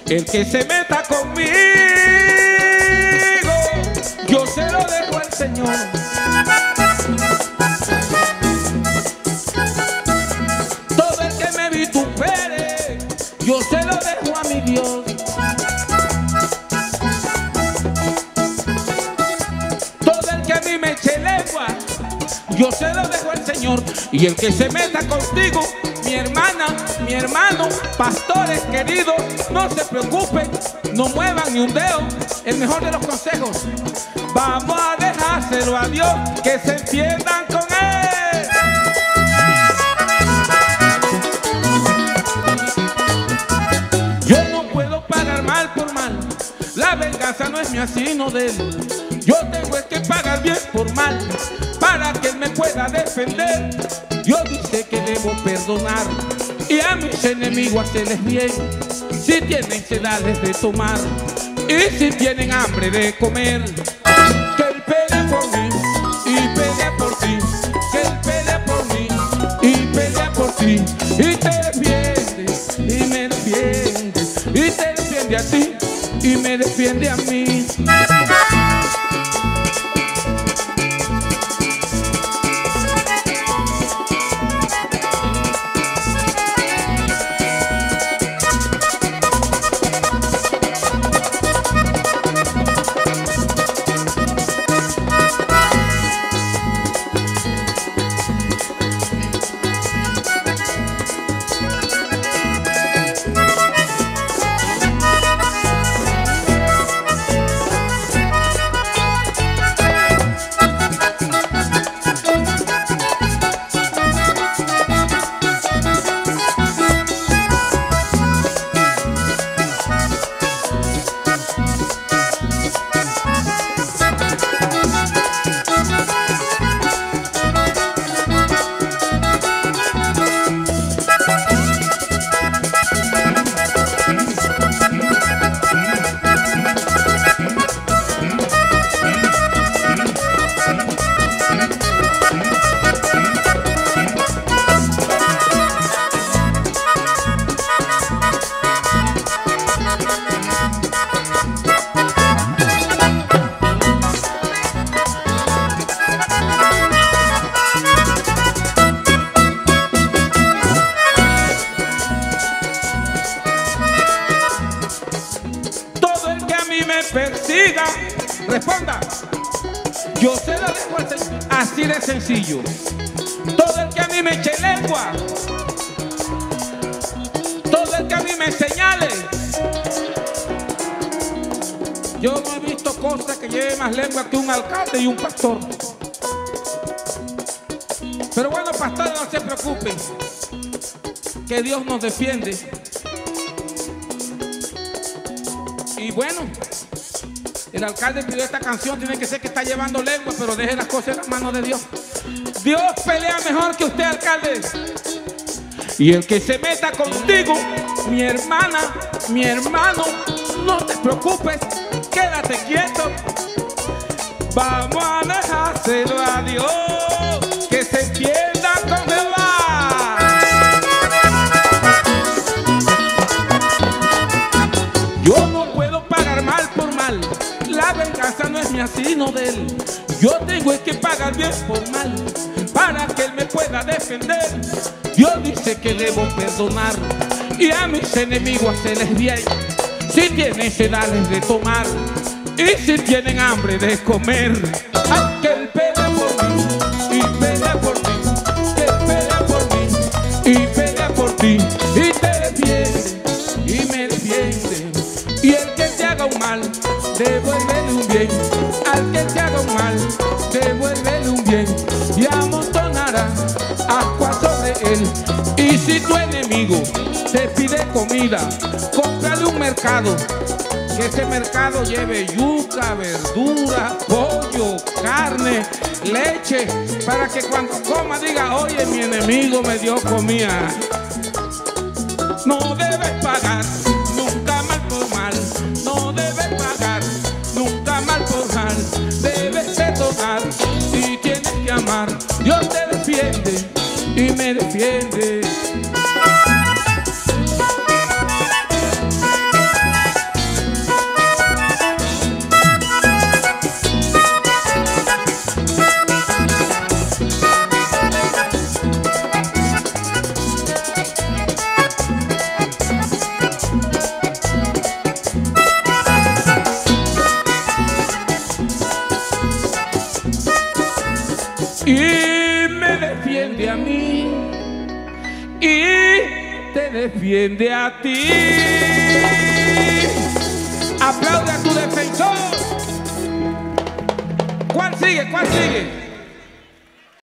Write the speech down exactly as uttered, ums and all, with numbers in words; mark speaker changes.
Speaker 1: El que se meta conmigo, yo se lo dejo al Señor. Todo el que me vitupere, yo se lo dejo a mi Dios. Todo el que a mí me eche lengua, yo se lo dejo al Señor. Y el que se meta contigo, mi hermana, mi hermano, pastores queridos, no se preocupen, no muevan ni un dedo. El mejor de los consejos: vamos a dejárselo a Dios, que se entiendan con Él. Yo no puedo pagar mal por mal, la venganza no es mía sino de Él. Yo tengo que pagar bien por mal, para que Él me pueda defender. Dios dice que debo perdonar y a mis enemigos hacerles bien. Si tienen sed, darles de tomar, y si tienen hambre de comer. Que Él pelea por mí y pelea por ti, que Él pelea por mí y pelea por ti, y te defiende y me defiende, y te defiende a ti y me defiende a mí. Persiga, responda, yo se lo dejo al Señor. Así de sencillo. Todo el que a mí me eche lengua, todo el que a mí me señale. Yo no he visto cosa que lleve más lengua que un alcalde y un pastor. Pero bueno, pastores, no se preocupen, que Dios nos defiende. Y bueno, el alcalde pidió esta canción, tiene que ser que está llevando lengua, pero deje las cosas en las manos de Dios. Dios pelea mejor que usted, alcalde. Y el que se meta contigo, mi hermana, mi hermano, no te preocupes, quédate quieto. Vamos a dejárselo a Dios, que se entienda con Jehová. Yo no puedo pagar mal por mal, la venganza no es mía sino de Él. Yo tengo que pagar bien por mal, para que Él me pueda defender. Dios dice que debo perdonar y a mis enemigos hacerles bien. Si tienen sed, darles de tomar, y si tienen hambre de comer. Ay, que Él pelea por mí y pelea por ti, que Él pelea por mí y pelea por ti, y te defiende y me defiende. Y el que te haga un mal, devuélvele un bien. Al que te haga un mal, devuélvele un bien, y amontonará agua sobre él. Y si tu enemigo te pide comida, cómprale un mercado, que ese mercado lleve yuca, verdura, pollo, carne, leche, para que cuando coma diga: oye, mi enemigo me dio comida. No debes pagar nunca mal por mal, no debes pagar nunca mal por mal, debes perdonar y tienes que amar. Dios te defiende y me defiende. y me defiende a mí y te defiende a ti. Aplaude a tu defensor. ¿Cuál sigue? ¿Cuál sigue?